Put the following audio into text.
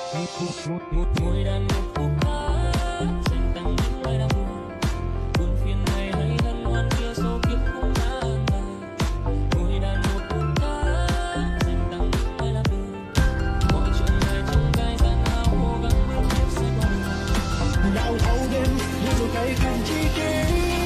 một ngôi đàn một khúc hát dành tặng những ai đang buồn, buồn phiền này hay hân hoan kia số kiếp cũng đã ngờ. Ngôi đàn một khúc hát dành tặng những ai đang buồn, mọi chuyện này trong cái gian nào cố gắng bước tiếp sẽ qua. Đau thâu đêm như một cây cành chi kỷ.